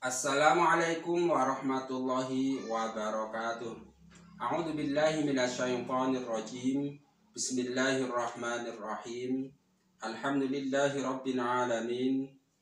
Assalamualaikum warahmatullahi wabarakatuh. A'udzu billahi minasyaitonir rajim. Bismillahirrahmanirrahim. Alhamdulillahi rabbil alamin.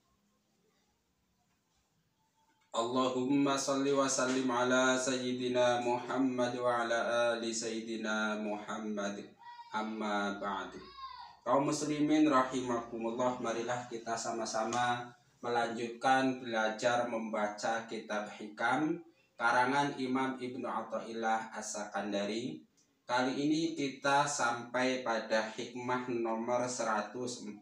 Allahumma salli wa sallim ala sayyidina Muhammad wa ala ali sayyidina Muhammad. Amma ba'du. Kaum muslimin rahimakumullah, marilah kita sama-sama melanjutkan belajar membaca kitab Hikam karangan Imam Ibnu Athaillah As-Sakandari. Kali ini kita sampai pada hikmah nomor 141.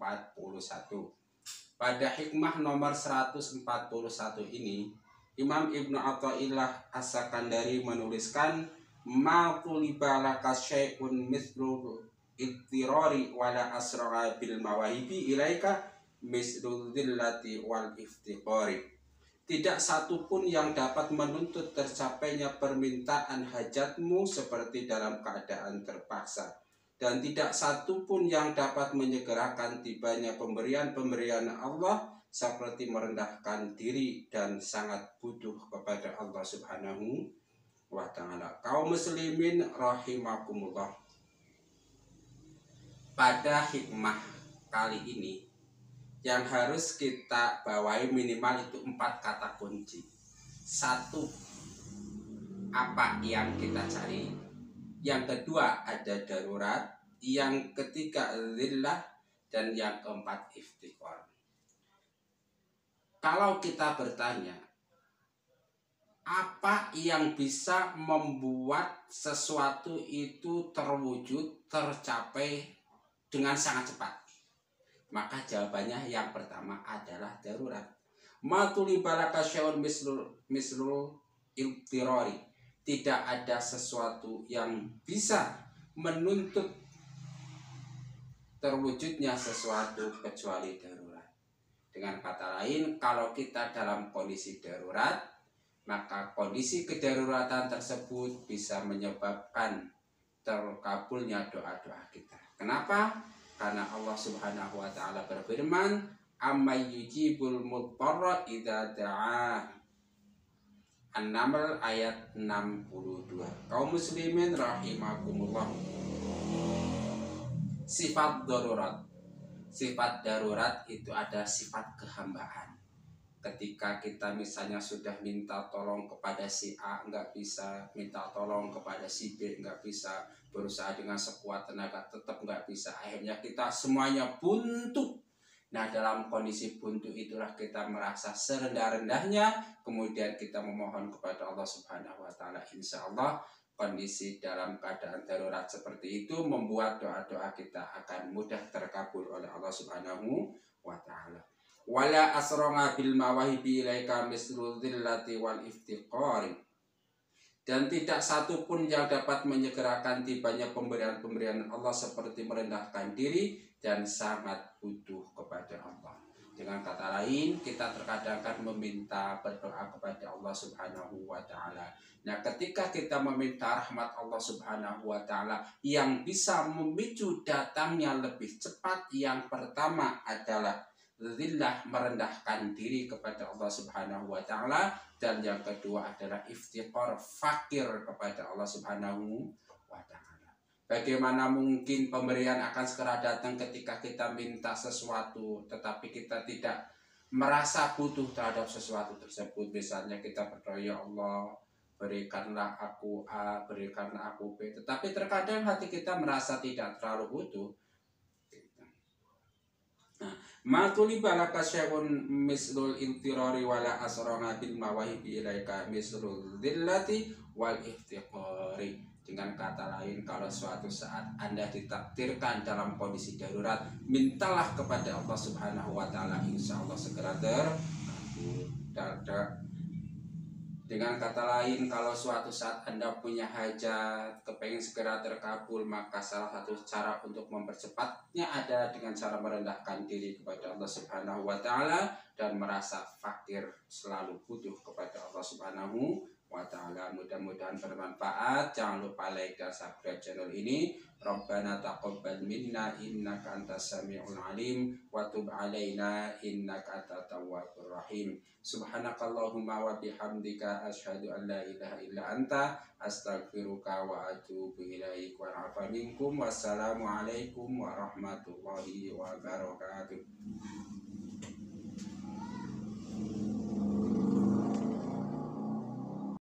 Pada hikmah nomor 141 ini, Imam Ibnu Athaillah As-Sakandari menuliskan ma tuliba laka syai'un mithlu ittirari wala asra'a bil mawahibi ilaika misdul dhillati wal iftiqari. Tidak satupun yang dapat menuntut tercapainya permintaan hajatmu seperti dalam keadaan terpaksa, dan tidak satupun yang dapat menyegerakan tibanya pemberian-pemberian Allah seperti merendahkan diri dan sangat butuh kepada Allah Subhanahu wa ta'ala. Kaum muslimin rahimakumullah, pada hikmah kali ini yang harus kita bawahi minimal itu 4 kata kunci. 1, apa yang kita cari. Yang kedua ada darurat. Yang ketiga zillah. Dan yang keempat iftiqar. Kalau kita bertanya, apa yang bisa membuat sesuatu itu terwujud, tercapai dengan sangat cepat? Maka jawabannya yang pertama adalah darurat. Matuli balaka syai'un misrul iltirori. Tidak ada sesuatu yang bisa menuntut terwujudnya sesuatu kecuali darurat. Dengan kata lain, kalau kita dalam kondisi darurat, maka kondisi kedaruratan tersebut bisa menyebabkan terkabulnya doa-doa kita. Kenapa? Karena Allah Subhanahu wa ta'ala berfirman, "Amman yujibul mudtarra idza da'a." An-Naml ayat 62. Kaum muslimin rahimakumullah. Sifat darurat. Sifat darurat itu ada sifat kehambaan. Ketika kita misalnya sudah minta tolong kepada si A nggak bisa, minta tolong kepada si B nggak bisa, berusaha dengan sekuat tenaga tetap nggak bisa, akhirnya kita semuanya buntu. Nah, dalam kondisi buntu itulah kita merasa serendah-rendahnya, kemudian kita memohon kepada Allah Subhanahu wa ta'ala. Insya Allah kondisi dalam keadaan darurat seperti itu membuat doa-doa kita akan mudah terkabul oleh Allah Subhanahu wa ta'ala. Wala asronga bil mawahibi ilaika misrul dhillati wal iftiqari. Dan tidak satupun yang dapat menyegerakan tibanya pemberian-pemberian Allah seperti merendahkan diri dan sangat butuh kepada Allah. Dengan kata lain, kita terkadang kan meminta berdoa kepada Allah Subhanahu wa ta'ala. Nah, ketika kita meminta rahmat Allah Subhanahu wa ta'ala yang bisa memicu datangnya lebih cepat, yang pertama adalah zillah, merendahkan diri kepada Allah Subhanahu wa ta'ala, dan yang kedua adalah iftiqar, fakir kepada Allah Subhanahu wa ta'ala. Bagaimana mungkin pemberian akan segera datang ketika kita minta sesuatu tetapi kita tidak merasa butuh terhadap sesuatu tersebut? Misalnya kita berdoa, ya Allah berikanlah aku A, berikanlah aku B, tetapi terkadang hati kita merasa tidak terlalu butuh. Matuli balaka syai'un mislul intirari wala asrona bil mawahibi ilaika mislul dhillati wal iftiqari. Dengan kata lain, kalau suatu saat Anda ditakdirkan dalam kondisi darurat, mintalah kepada Allah Subhanahu wa ta'ala, insya Allah segera terkabul. Dengan kata lain, kalau suatu saat Anda punya hajat, kepengen segera terkabul, maka salah satu cara untuk mempercepatnya adalah dengan cara merendahkan diri kepada Allah Subhanahu wa ta'ala dan merasa fakir, selalu butuh kepada Allah Subhanahu wa ta'ala. Mudah-mudahan bermanfaat. Jangan lupa like dan subscribe channel ini. Rabbana taqabbal minna innaka antas samiul alim wa tub alaina innaka antat tawwabur rahim. Subhanakallahumma wa bihamdika asyhadu an la ilaha illa anta astaghfiruka wa atubu ilaik wa afa minkum. Wassalamu alaikum warahmatullahi wabarakatuh.